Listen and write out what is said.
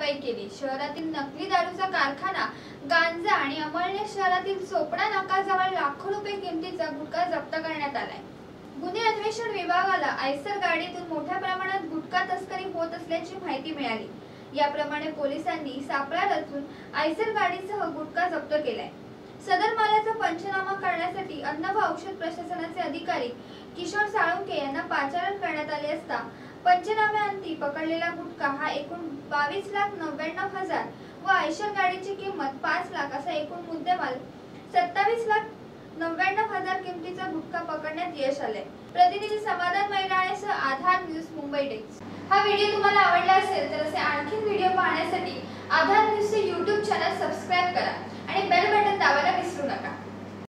कारवाई केली। शहरातील नकली दारूचा कारखाना गांजा आणि अमळनेर शहरातील चोपडा नाकाजवळ लाखो रुपये किमतीचा गुटखा जप्त करण्यात आलाय। गुन्हे अन्वेषण विभागाला आयसर गाडीतून मोठ्या प्रमाणात गुटखा तस्करी होत असल्याची माहिती मिळाली। याप्रमाणे पोलिसांनी सापळा रचून आयसर गाडीसह गुटखा जप्त केलाय। सदर मालाचा पंचनामा करण्यासाठी अन्न व औषध प्रशासनाचे अधिकारी किशोर साळुंके यांना पाचारण करण्यात आले असता पंचनाम्याअंती पकडलेला गुटखा हा एकूण 22,99,000 व आयशर गाडीची किंमत 5 लाख असा एकूण मुद्देमाल 27,99,000 किमतीचा गुटखा पकडण्यात यश आले। प्रतिनिधी समाधान मैराणेसह आधार न्यूज मुंबई डेस्क। हा व्हिडिओ तुम्हाला आवडला असेल तर असे आणखी व्हिडिओ पाहण्यासाठी आधार न्यूजचे YouTube चॅनल सबस्क्राइब करा आणि बेल बटन दाबायला विसरू नका।